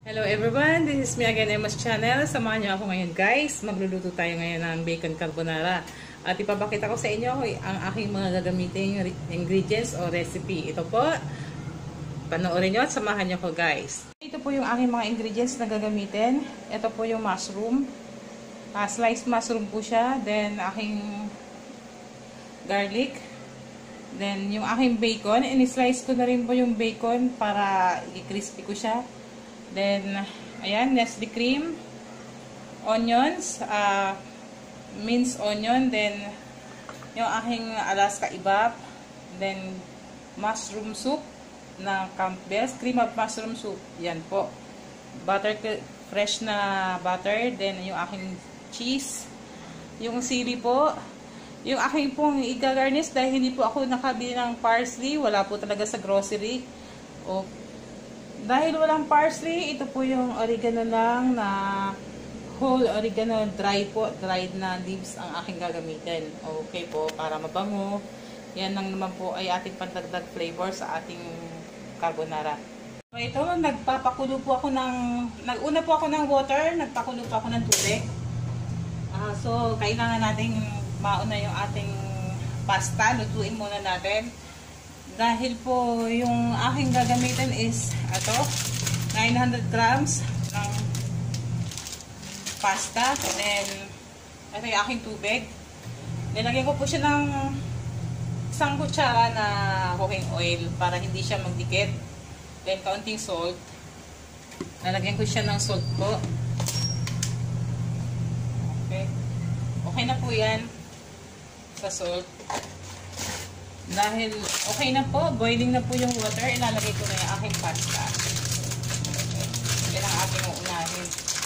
Hello everyone, this is me again, Emma's channel. Samahan niyo ako ngayon guys. Magluluto tayo ngayon ng bacon carbonara. At ipapakita ko sa inyo ang aking mga gagamiting ingredients o recipe. Ito po, panoorin niyo at samahan niyo ko guys. Ito po yung aking mga ingredients na gagamitin. Ito po yung mushroom. Sliced mushroom po siya. Then aking garlic. Then yung aking bacon. In-slice ko na rin po yung bacon para i-crispy ko siya. Then, ayan, Nestle cream, onions, minced onion, then, yung aking Alaska ibab, then, mushroom soup na Campbell's, cream of mushroom soup, yan po. Butter, fresh na butter, then, yung aking cheese, yung sili po, yung aking pong i-garnish dahil hindi po ako nakabili ng parsley, wala po talaga sa grocery, o dahil walang parsley, ito po yung oregano lang na whole oregano dry po, dried na leaves ang aking gagamitin. Okay po, para mabango. Yan lang naman po ay ating pandagdag flavor sa ating carbonara. So ito, nagpapakulo po ako ng, nag-una po ako ng water, nagpakulo po ako ng tubig. So, kailangan nating mauna yung ating pasta, lutuin muna natin. Dahil po yung aking gagamitin is ito, 900 grams ng pasta. Then, ito yung aking tubig. Nilagyan ko po siya ng isang kutsara na cooking oil para hindi siya magdikit. Then, kaunting salt. Nalagyan ko siya ng salt po. Okay. Okay na po yan sa salt. Dahil okay na po, boiling na po yung water, ilalagay ko na yung aking pasta. Okay. Yan ang ating uunahin.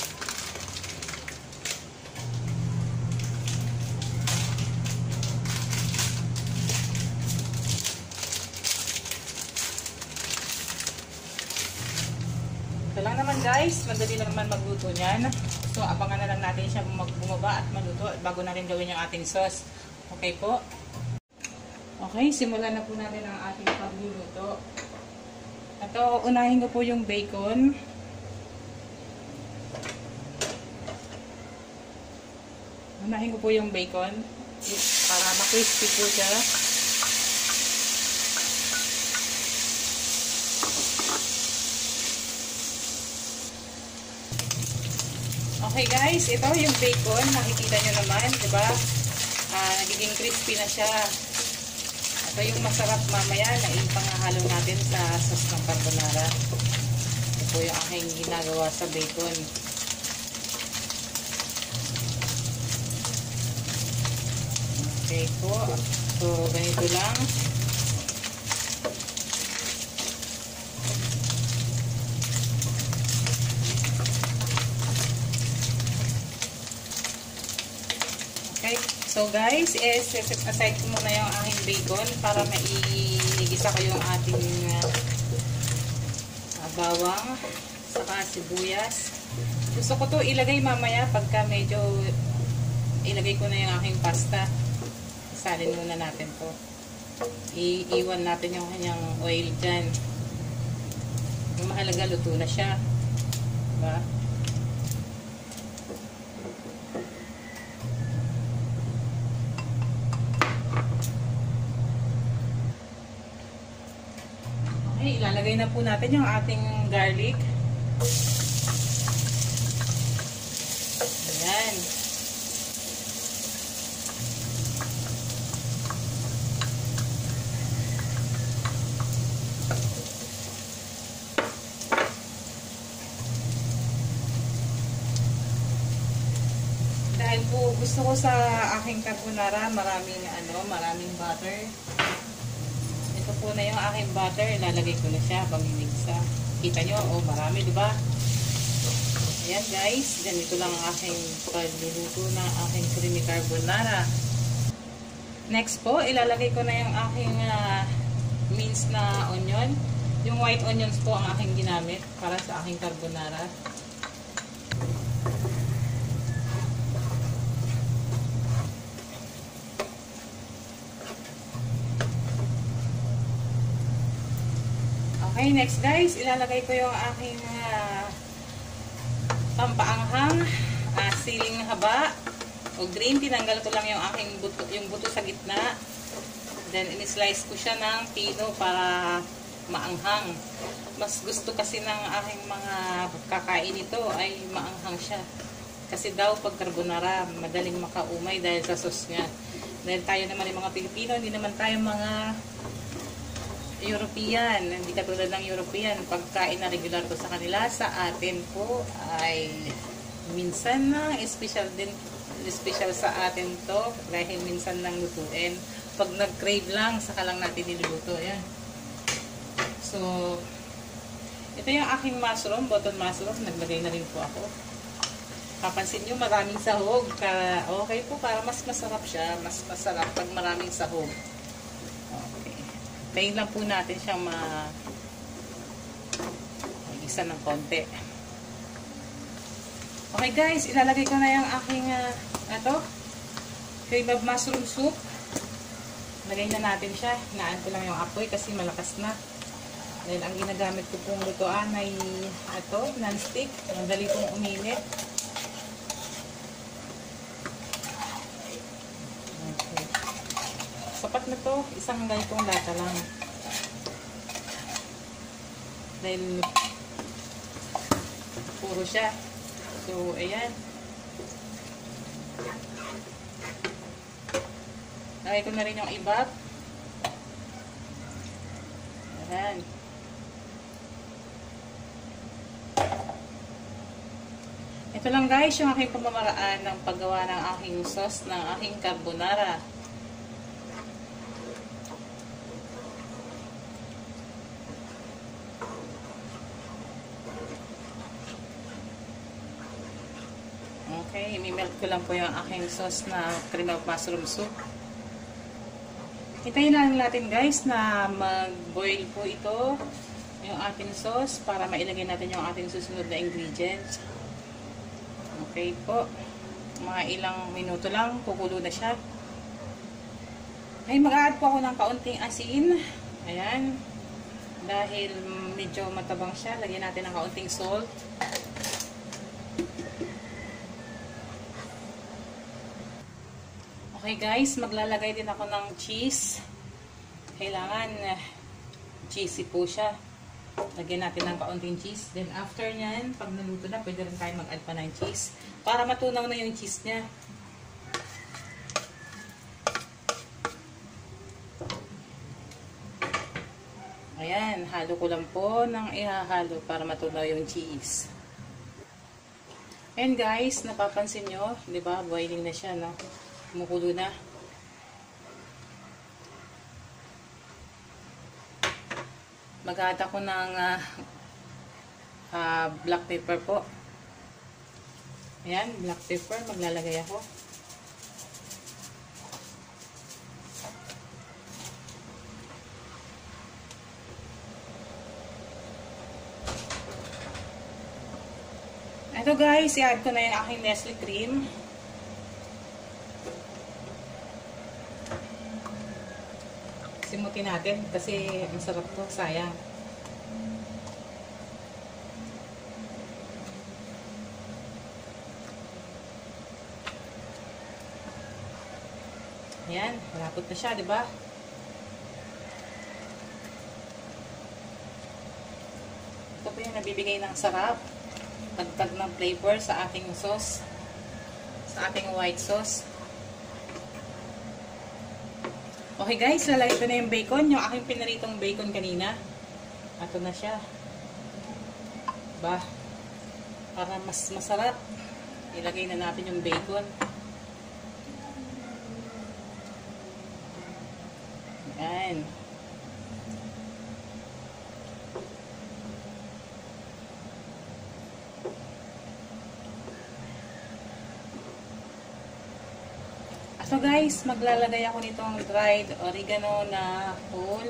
Ito lang naman guys, madali lang naman magluto niyan. So abangan na lang natin siya bumaba at maluto bago natin gawin yung ating sauce. Okay po? Okay, simulan na po natin ang ating pagluluto. Ito, unahin ko po yung bacon. Unahin ko po yung bacon para ma-crispy po siya. Okay guys, ito yung bacon. Makikita nyo naman, diba? Nagiging crispy na siya. Ito yung masarap mamaya na ipangahalo natin sa sauce ng carbonara. Ito po yung aking ginagawa sa bacon. Okay po. So, ganito lang. Okay. So guys, set aside ko muna yung aking bacon para maigisa ko yung ating bawang saka sibuyas. Gusto ko to ilagay mamaya pagka medyo ilagay ko na yung aking pasta. Salin muna natin to. Iiwan natin yung kanyang oil dyan. Yung mahalaga luto na siya. Diba? Ilalagay na po natin yung ating garlic. Ayan. Dahil po gusto ko sa aking carbonara, maraming butter. Ito po na yung aking butter, ilalagay ko na siya habang hinigsa. Kita nyo, oh marami, diba? Ayan guys, ganito lang ang aking pagluluto ng aking creamy carbonara. Next po, ilalagay ko na yung aking minced na onion. Yung white onions po ang aking ginamit para sa aking carbonara. Okay, next guys, ilalagay ko yung aking pampaanghang, siling haba o green. Tinanggal ko lang yung aking buto, yung buto sa gitna. Then, in-slice ko siya ng pino para maanghang. Mas gusto kasi ng aking mga kakain ito ay maanghang siya. Kasi daw pag carbonara, madaling makaumay dahil sa sauce niya. Dahil tayo naman yung mga Pilipino, hindi naman tayo mga European. Hindi katulad ng European. Pagkain na regular ko sa kanila, sa atin po ay minsan na special din. Special sa atin to dahil minsan lang lutuin. Pag nag-crave lang, saka lang natin niluluto. Ayan. So, ito yung aking mushroom, button mushroom. Naglagay na rin po ako. Papansin nyo, maraming sahog. Okay po, para mas masarap siya. Mas masarap pag maraming sahog. Okay. Tayin lang po natin siyang mag-isa ng konti. Okay guys, ilalagay ko na yung aking cream of mushroom soup. Lagay na natin siya. Hinaan ko lang yung apoy kasi malakas na. Dahil ang ginagamit ko pong lutoan ay non-stick. Madali pong uminit. Okay. Sapat na to. Isang ganitong lata lang. Dahil puro siya. So, ayan. Lagay ko na rin yung iba. Ayan. Ito lang guys, yung aking pamamaraan ng paggawa ng aking sauce ng aking carbonara. Okay, imimelt ko lang po yung aking sauce na cream of mushroom soup. Hintayin lang natin guys na mag-boil po ito, yung ating sauce, para mailagay natin yung ating susunod na ingredients. Okay po. Mga ilang minuto lang, kukulo na siya. Ay, mag-add po ako ng kaunting asin. Ayan. Dahil medyo matabang siya, lagyan natin ng kaunting salt. Okay guys, maglalagay din ako ng cheese. Kailangan cheesy po siya. Lagyan natin ng kaunting cheese. Then after nyan, pag naluto na, pwede rin tayo mag-add pa ng cheese. Para matunaw na yung cheese niya. Ayan, halo ko lang po ng ihahalo para matunaw yung cheese. And guys, napapansin nyo, di ba, boiling na siya, no? Kumukulo na. Mag-add ako ng black pepper po. Ayan, black pepper. Maglalagay ako. Ito guys, i-add ko na yung aking Nestle cream. Simutin natin kasi masarap to, sayang. Ayan, malapot na siya, di ba? Ito po yung nabibigay ng sarap. Dagdag ng flavor sa ating sauce. Sa ating white sauce. Okay guys, lalagay ko na yung bacon. Yung aking pinaritong bacon kanina. Ito na siya. Ba? Para mas masarap. Ilagay na natin yung bacon. Ayan. So guys, maglalagay ako nitong dried oregano na whole.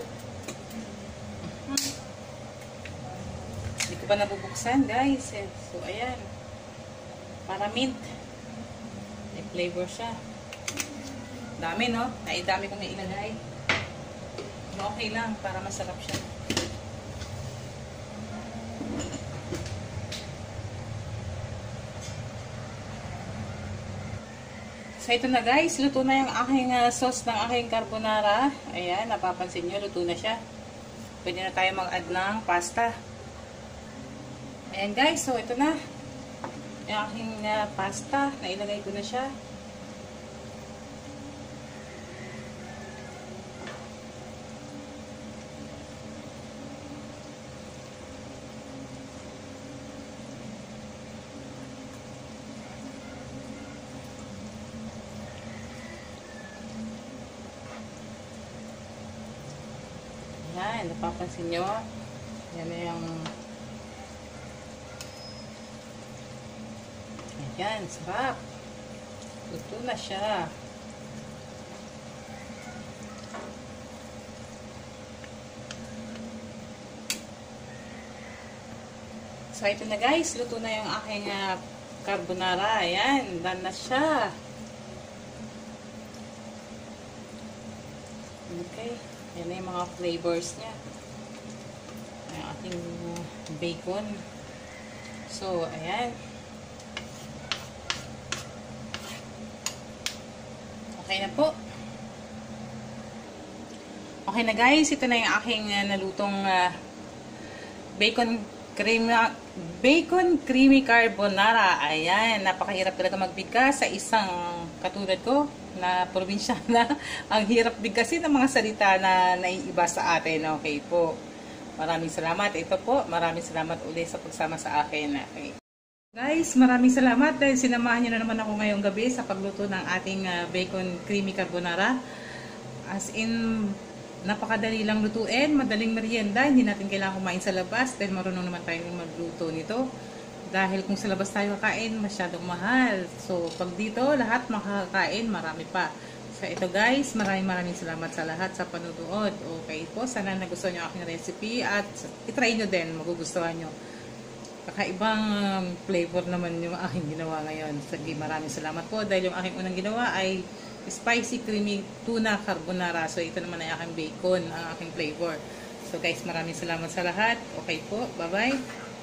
Hindi ko pa nabubuksan guys. So ayan. Para mint. May flavor siya. Dami no? Ay dami kong ilagay. Okay lang para masarap siya. So, ito na guys. Luto na yung aking sauce ng aking carbonara. Ayan, napapansin nyo, luto na siya. Pwede na tayo mag-add ng pasta. Ayan guys, so ito na. Yung aking pasta, nailagay ko na siya. Yan, napapansin nyo. Yan na yung... Ayan, sarap. Luto na siya. So, ito na guys. Luto na yung aking carbonara. Ayan, done na siya. Okay. Yan na yung mga flavors niya. Ang ating bacon. So, ayan. Okay na po. Okay na guys. Ito na yung aking nalutong bacon creamy carbonara. Ayan. Napakahirap talaga magbigkas sa isang katulad ko na probinsyana. Ang hirap bigkasin ng mga salita na naiiba sa atin. Okay po. Maraming salamat. Ito po. Maraming salamat ulit sa pagsama sa akin. Okay. Guys, maraming salamat dahil sinamahan niyo na naman ako ngayong gabi sa pagluto ng ating bacon creamy carbonara. As in, napakadali lang lutuin. Madaling merienda. Hindi natin kailangan kumain sa labas dahil marunong naman tayong magluto nito. Dahil kung sa labas tayo kakain, masyadong mahal. So, pag dito, lahat makakakain, marami pa. So, ito guys, maraming salamat sa lahat sa panunood. Okay po, sana nagustuhan nyo aking recipe at itry nyo din, magugustuhan nyo. Kakaibang flavor naman yung aking ginawa ngayon. Sige, maraming salamat po dahil yung aking unang ginawa ay spicy creamy tuna carbonara. So, ito naman ay aking bacon, ang aking flavor. So, guys, maraming salamat sa lahat. Okay po, bye-bye.